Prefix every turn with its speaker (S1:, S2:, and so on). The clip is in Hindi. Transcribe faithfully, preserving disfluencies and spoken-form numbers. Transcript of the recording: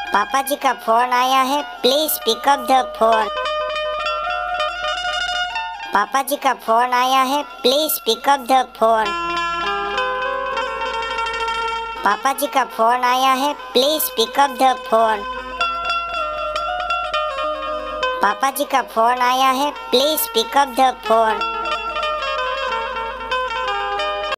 S1: पापा जी का फोन आया है, प्लीज पिकअप द फोन। पापा जी का फोन आया है, प्लीज पिकअप द फोन। पापा जी का फोन आया है, प्लीज पिकअप द फोन। पापा जी का फोन आया है, प्लीज पिकअप द फोन।